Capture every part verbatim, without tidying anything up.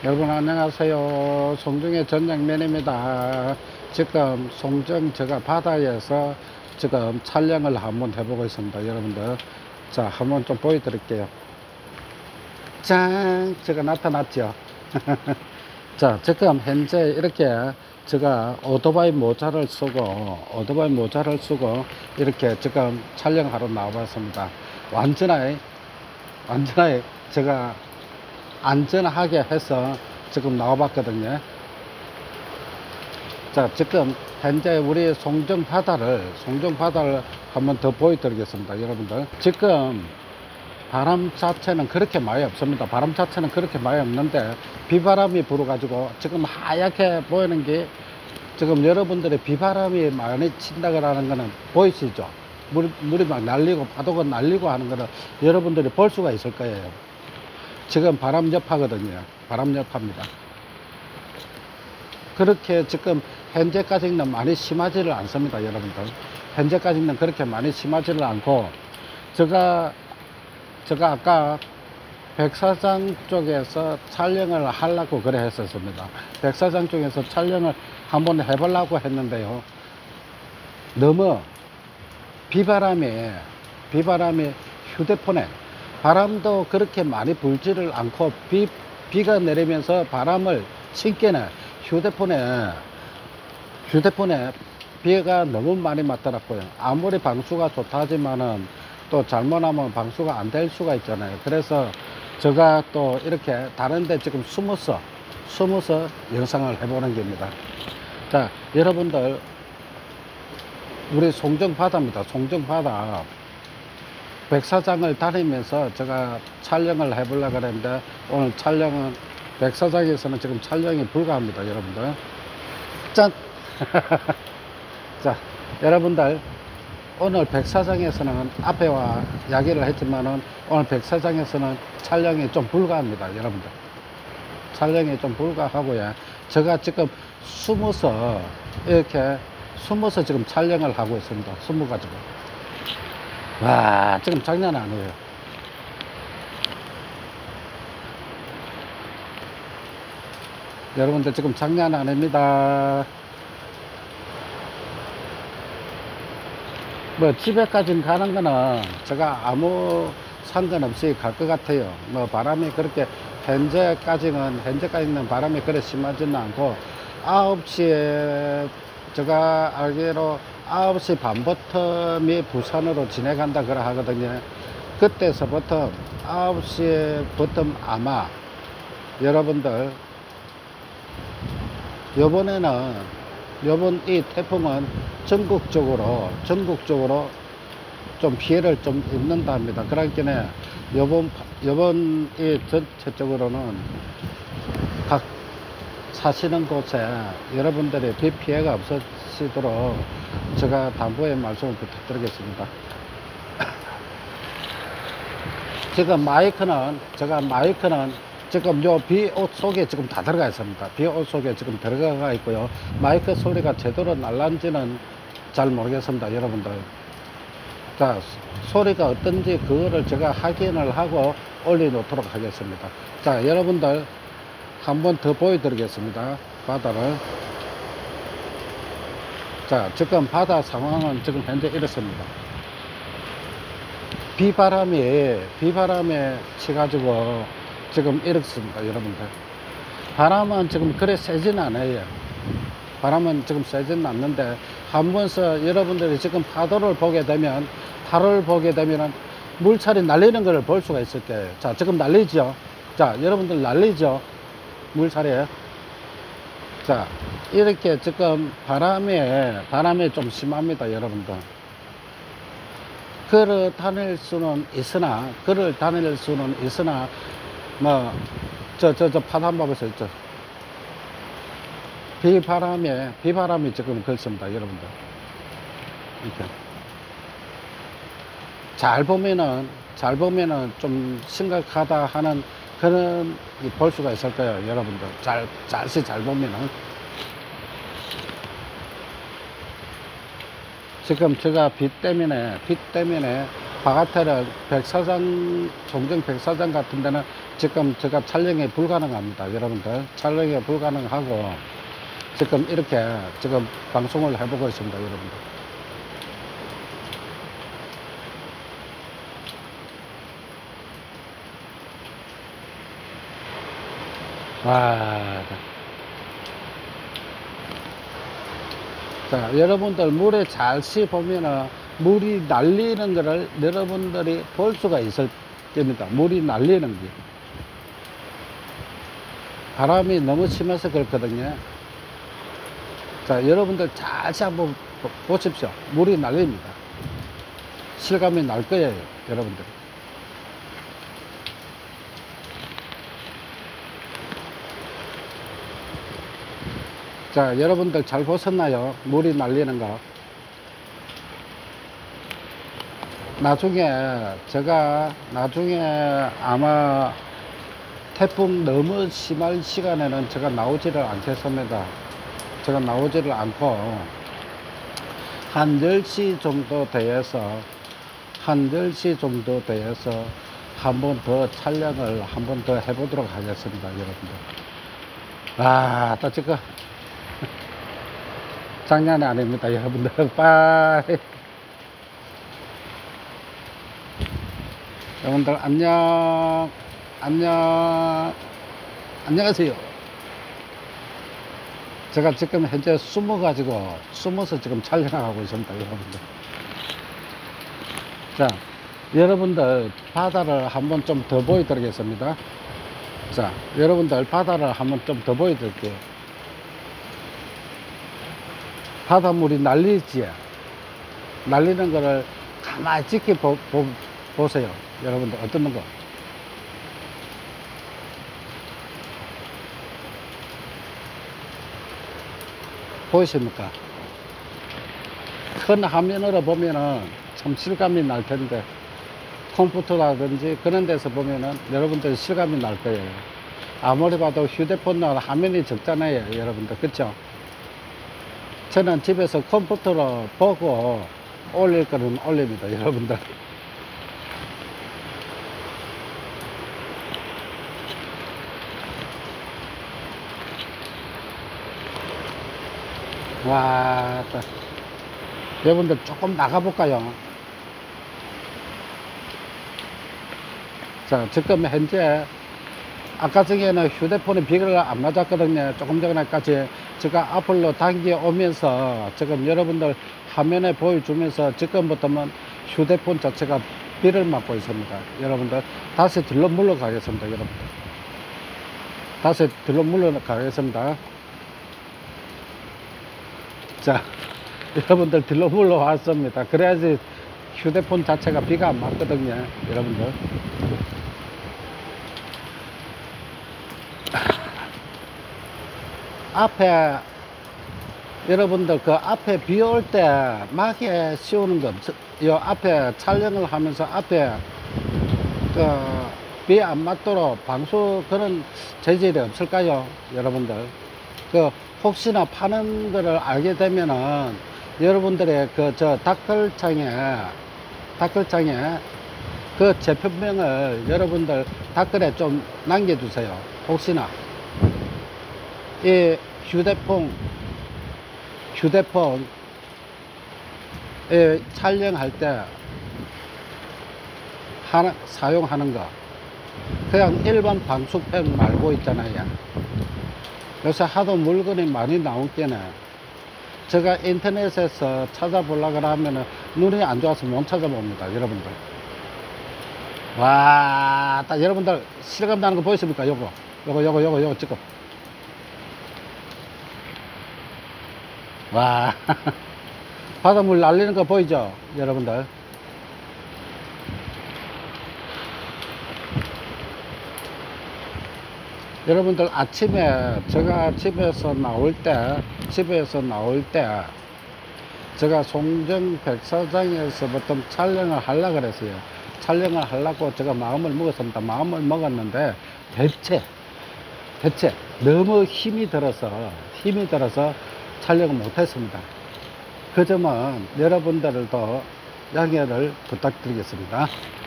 여러분 안녕하세요. 송정의 전장면입니다. 지금 송정 제가 바다에서 지금 촬영을 한번 해보고 있습니다. 여러분들 자 한번 좀 보여드릴게요. 짠, 제가 나타났죠. 자 지금 현재 이렇게 제가 오토바이 모자를 쓰고 오토바이 모자를 쓰고 이렇게 지금 촬영하러 나와봤습니다. 완전히 완전히 제가 안전하게 해서 지금 나와봤거든요. 자 지금 현재 우리 송정 바다를 송정 바다를 한번 더 보여드리겠습니다. 여러분들 지금 바람 자체는 그렇게 많이 없습니다. 바람 자체는 그렇게 많이 없는데 비바람이 불어가지고 지금 하얗게 보이는 게 지금 여러분들의 비바람이 많이 친다라는 거는 보이시죠? 물, 물이 막 날리고 파도가 날리고 하는 거는 여러분들이 볼 수가 있을 거예요. 지금 바람 여파거든요. 바람 여파입니다. 그렇게 지금 현재까지는 많이 심하지를 않습니다. 여러분들 현재까지는 그렇게 많이 심하지를 않고 제가 제가 아까 백사장 쪽에서 촬영을 하려고 그래 했었습니다. 백사장 쪽에서 촬영을 한번 해보려고 했는데요. 너무 비바람이 비바람이 휴대폰에 바람도 그렇게 많이 불지를 않고 비, 비가 내리면서 바람을 신께는 휴대폰에 휴대폰에 비가 너무 많이 맞더라고요. 아무리 방수가 좋다 하지만은 또 잘못하면 방수가 안 될 수가 있잖아요. 그래서 제가 또 이렇게 다른데 지금 숨어서 숨어서 영상을 해보는 겁니다. 자 여러분들 우리 송정 바다입니다. 송정 바다 백사장을 다니면서 제가 촬영을 해보려고 했는데 오늘 촬영은 백사장에서는 지금 촬영이 불가합니다. 여러분들 짠! 자 여러분들 오늘 백사장에서는 앞에와 이야기를 했지만은 오늘 백사장에서는 촬영이 좀 불가합니다. 여러분들 촬영이 좀 불가하고요. 제가 지금 숨어서 이렇게 숨어서 지금 촬영을 하고 있습니다. 숨어가지고 와 지금 장난 아니에요. 여러분들 지금 장난 아닙니다. 뭐 집에까지 가는 거는 제가 아무 상관없이 갈 것 같아요. 뭐 바람이 그렇게 현재까지는 현재까지는 바람이 그렇게 심하지는 않고 아홉 시에 제가 알기로 아홉 시 반부터 미 부산으로 지나간다 그래 하거든요. 그때서부터 아홉 시부터 아마 여러분들 요번에는 요번 이 태풍은 전국적으로 전국적으로 좀 피해를 좀 입는다 합니다. 그러니까 요번 요번 이 전체적으로는 각 사시는 곳에 여러분들의 비 피해가 없으시도록 제가 당부의 말씀을 부탁드리겠습니다. 지금 마이크는 제가 마이크는 지금 요 비 옷 속에 지금 다 들어가 있습니다. 비 옷 속에 지금 들어가 있고요. 마이크 소리가 제대로 날란지는 잘 모르겠습니다. 여러분들 자 소리가 어떤지 그거를 제가 확인을 하고 올려놓도록 하겠습니다. 자 여러분들 한번 더 보여드리겠습니다. 바다를 자 지금 바다 상황은 지금 현재 이렇습니다. 비바람이 비바람에 치가지고 지금 이렇습니다. 여러분들 바람은 지금 그래 세진 않아요. 바람은 지금 세진 않는데 한 번서 여러분들이 지금 파도를 보게 되면 파도를 보게 되면 물살이 날리는 것을 볼 수가 있을 거예요. 자 지금 날리죠. 자 여러분들 날리죠. 물살이에요. 자 이렇게 지금 바람이 바람이 좀 심합니다. 여러분들 걸어 다닐 수는 있으나 걸어 다닐 수는 있으나 뭐 저 저 저 파도 한번 보세요. 저 비바람에 비바람이 지금 그렇습니다. 여러분들 이렇게 잘 보면은 잘 보면은 좀 심각하다 하는 그런 볼 수가 있을 거예요. 여러분들 잘 자세히 잘 보면은 지금 제가 비 때문에 비 때문에 바깥에는 백사장, 종정 백사장 같은 데는 지금 제가 촬영이 불가능합니다. 여러분들. 촬영이 불가능하고, 지금 이렇게 지금 방송을 해보고 있습니다. 여러분들. 와. 자, 여러분들 물에 잘 씹으면은 물이 날리는 거를 여러분들이 볼 수가 있을 겁니다. 물이 날리는 게. 바람이 너무 심해서 그렇거든요. 자, 여러분들 잘 한번 보십시오. 물이 날립니다. 실감이 날 거예요, 여러분들. 자, 여러분들 잘 보셨나요? 물이 날리는 거. 나중에 제가 나중에 아마 태풍 너무 심할 시간에는 제가 나오지를 않겠습니다. 제가 나오지를 않고 한 열 시 정도 돼서 한 열 시 정도 돼서 한 번 더 촬영을 한 번 더 해보도록 하겠습니다. 여러분들. 아, 또 지금 장난이 아닙니다. 여러분들. 빠이. 여러분들 안녕. 안녕. 안녕하세요. 제가 지금 현재 숨어 가지고 숨어서 지금 촬영하고 있습니다. 여러분들. 자, 여러분들 바다를 한번 좀 더 보여드리겠습니다. 자, 여러분들 바다를 한번 좀 더 보여드릴게요. 바닷물이 날리지. 날리는 거를 가만히 지켜 보, 보, 보세요. 여러분들 어떤 거. 보이십니까? 큰 화면으로 보면은 참 실감이 날 텐데, 컴퓨터라든지 그런 데서 보면은 여러분들 실감이 날 거예요. 아무리 봐도 휴대폰은 화면이 적잖아요. 여러분들. 그쵸? 저는 집에서 컴퓨터로 보고 올릴 거는 올립니다. 여러분들. 와, 여러분들 조금 나가볼까요? 자, 지금 현재 아까 전에는 휴대폰에 비교가 안 맞았거든요. 조금 전에까지 제가 앞으로 당겨 오면서 지금 여러분들 화면에 보여주면서 지금부터는 휴대폰 자체가 비를 맞고 있습니다. 여러분들 다시 들러 물러가겠습니다. 여러분들 다시 들러 물러가겠습니다. 자, 여러분들 들러 물러왔습니다. 그래야지 휴대폰 자체가 비가 안 맞거든요. 여러분들. 앞에 여러분들 그 앞에 비 올 때 막에 씌우는 거, 요 앞에 촬영을 하면서 앞에 그 비 안 맞도록 방수 그런 재질이 없을까요? 여러분들 그 혹시나 파는 거를 알게 되면은 여러분들의 그 저 댓글창에 댓글창에 그 제품명을 여러분들 댓글에 좀 남겨주세요. 혹시나 이 휴대폰 휴대폰 에 촬영할 때 하나, 사용하는 거 그냥 일반 방수팩 말고 있잖아요. 요새 하도 물건이 많이 나올 때는 제가 인터넷에서 찾아보려고 하면은 눈이 안 좋아서 못 찾아봅니다. 여러분들. 와, 딱 여러분들 실감 나는 거 보이십니까? 요거 요거 요거 요거 요거 지금 와, 바닷물 날리는 거 보이죠? 여러분들. 여러분들 아침에 제가 집에서 나올 때, 집에서 나올 때, 제가 송정 백사장에서부터 촬영을 하려고 그랬어요. 촬영을 하려고 제가 마음을 먹었습니다. 마음을 먹었는데, 대체, 대체, 너무 힘이 들어서, 힘이 들어서 촬영을 못했습니다. 그 점은 여러분들도 양해를 부탁드리겠습니다.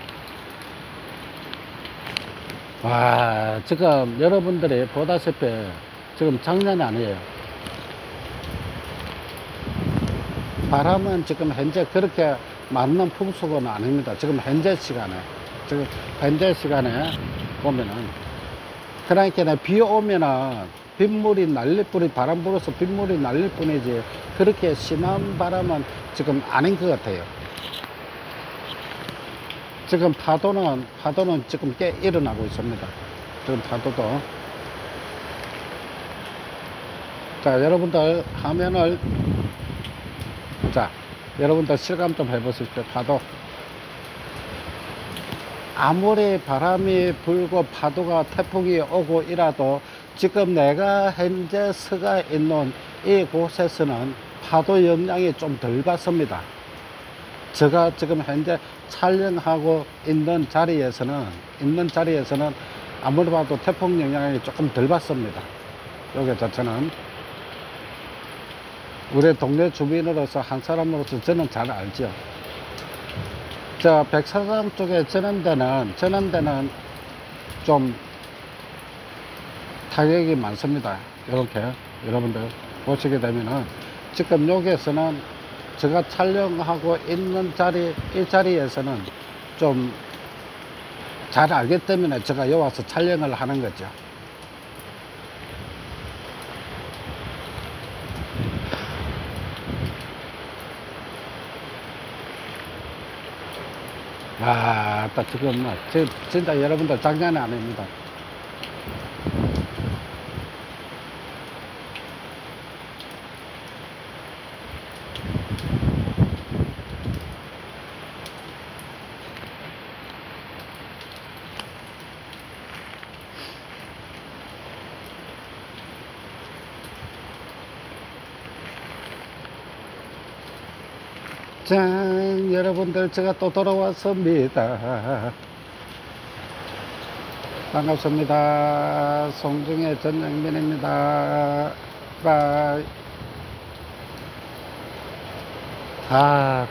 와, 지금 여러분들이 보다시피 지금 장난이 아니에요. 바람은 지금 현재 그렇게 맞는 풍속은 아닙니다. 지금 현재 시간에 지금 현재 시간에 보면은, 그러니까 비 오면은 빗물이 날릴 뿐이, 바람 불어서 빗물이 날릴 뿐이지 그렇게 심한 바람은 지금 아닌 것 같아요. 지금 파도는 파도는 지금 꽤 일어나고 있습니다. 지금 파도도. 자, 여러분들 화면을, 자, 여러분들 실감 좀 해보십시오. 파도. 아무리 바람이 불고 파도가 태풍이 오고 이라도 지금 내가 현재 서가 있는 이곳에서는 파도 영향이 좀 덜 받습니다. 제가 지금 현재 촬영하고 있는 자리에서는 있는 자리에서는 아무리 봐도 태풍 영향이 조금 덜 받습니다. 여기 자체는 우리 동네 주민으로서 한 사람으로서 저는 잘 알죠. 저 백사장 쪽에 전원대는 전원대는 좀 타격이 많습니다. 이렇게 여러분들 보시게 되면은 지금 여기에서는 제가 촬영하고 있는 자리, 이 자리에서는 좀 잘 알기 때문에 제가 여기 와서 촬영을 하는 거죠. 아, 딱 지금 뭐, 진짜 여러분들 장난이 아닙니다. 짠, 여러분들 제가 또 돌아왔습니다. 반갑습니다. 송중의 전영민입니다. 바이. 아,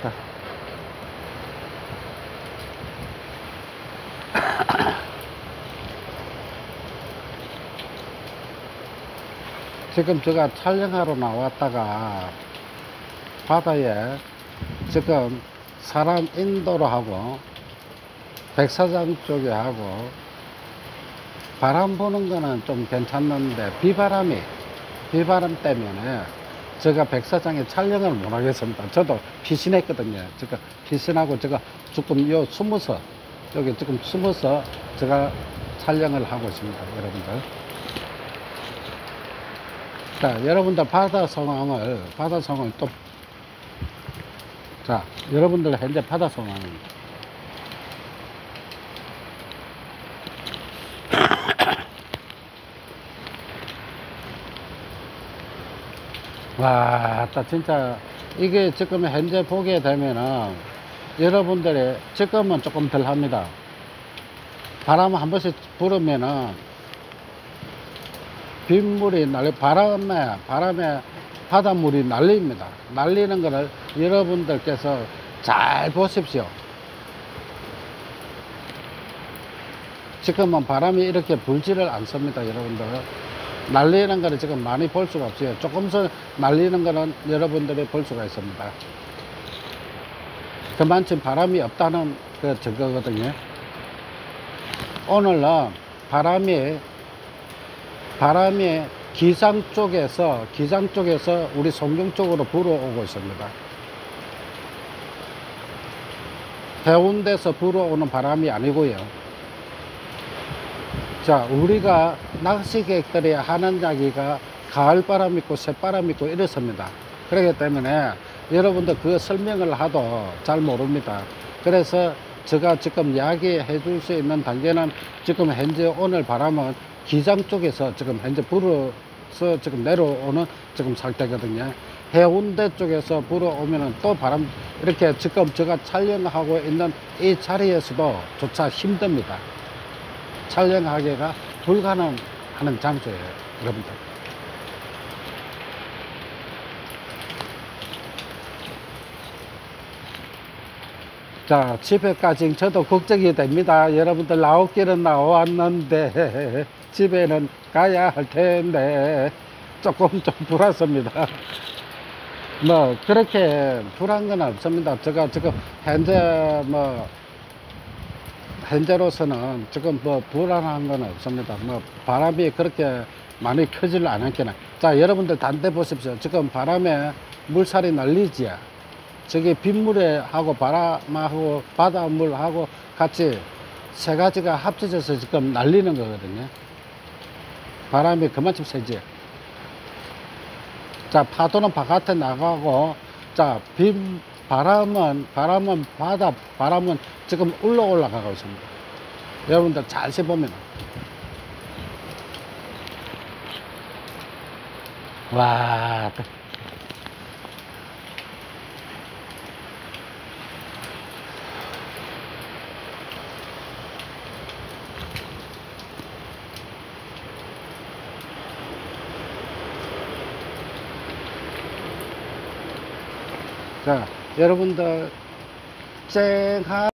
지금 제가 촬영하러 나왔다가 바다에 지금 사람 인도로 하고 백사장 쪽에 하고 바람 부는 거는 좀 괜찮는데 비바람이 비바람 때문에 제가 백사장에 촬영을 못 하겠습니다. 저도 피신했거든요. 제가 피신하고 제가 조금 요 숨어서 여기 지금 숨어서 제가 촬영을 하고 있습니다. 여러분들. 자, 여러분들 바다 상황을 바다 상황을 또, 자, 여러분들 현재 바다 상황입니다. 와, 딱 진짜 이게 지금 현재 보게 되면은 여러분들의 지금은 조금 덜 합니다. 바람 한 번씩 불으면은 빗물이 날리, 바람에 바람에 바닷물이 날립니다. 날리는 거를 여러분들께서 잘 보십시오. 지금은 바람이 이렇게 불지를 않습니다. 여러분들 날리는 거를 지금 많이 볼 수가 없어요. 조금씩 날리는 거는 여러분들이 볼 수가 있습니다. 그만큼 바람이 없다는 그 증거거든요. 오늘은 바람이 바람이 기상 쪽에서 기상 쪽에서 우리 송정 쪽으로 불어오고 있습니다. 해운대에서 불어오는 바람이 아니고요. 자, 우리가 낚시객들이 하는 이야기가 가을바람 있고 새바람 있고 이렇습니다. 그렇기 때문에 여러분들 그 설명을 하도 잘 모릅니다. 그래서 제가 지금 이야기해 줄 수 있는 단계는 지금 현재 오늘 바람은 기장 쪽에서 지금 현재 불어서 지금 내려오는 지금 상태거든요. 해운대 쪽에서 불어오면은 또 바람, 이렇게 지금 제가 촬영하고 있는 이 자리에서도 조차 힘듭니다. 촬영하기가 불가능하는 장소예요, 여러분들. 자, 집에까지 저도 걱정이 됩니다. 여러분들 나오기는 나왔는데 집에는 가야 할 텐데 조금 좀 불안습니다. 뭐 그렇게 불안한 건 없습니다. 제가 지금 현재 뭐 현재로서는 지금 뭐 불안한 건 없습니다. 뭐 바람이 그렇게 많이 크지를 않았겠나. 자, 여러분들 단대 보십시오. 지금 바람에 물살이 날리지요. 저게 빗물에 하고 바람하고 바닷물하고 같이 세 가지가 합쳐져서 지금 날리는 거거든요. 바람이 그만큼 세지. 자, 파도는 바깥에 나가고, 자, 빗, 바람은, 바람은 바다, 바람은 지금 올라 올라가고 있습니다. 여러분들 잘 보면. 와. 자, 여러분들 쨍한